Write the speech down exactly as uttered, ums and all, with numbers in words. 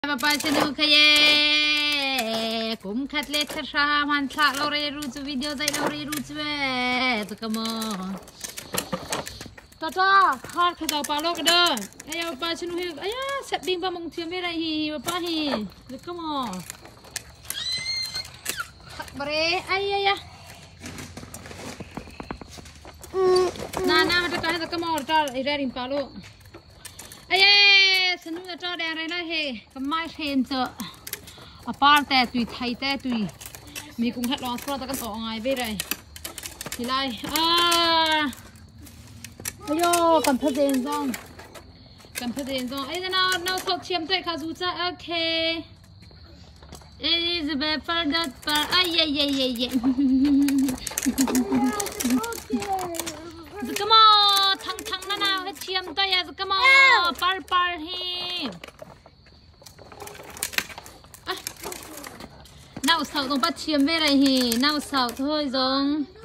Papa channel kaya cũng khát lết thật ra hoàn thạ lâu rồi rút video dạy lâu rồi rút về tụi cầm ta ta hot khát đầu bao lâu cái đó ai papa channel ai sắp bing ba mông chiêm về đây hi papa hi tụi cầm bere ai ai na na mà cái tụi cầm ta ra đi bao lâu ai sân nu cho đèn này này he cái mai sen cho à par tè tùy thay tè tùy mình cũng hết lo cho ta cái tổ ngày về đây thì lại à ayo cầm phật đèn xong cầm phật đèn xong ấy nào nào sốt chiêm tay khá rút ra ok Elizabeth Fardat par ay ay ay ay come on thằng thằng nó nào hết chiêm tay à come on par par hi nào sầu không bắt chiêm về đây hi nào sầu thôi giống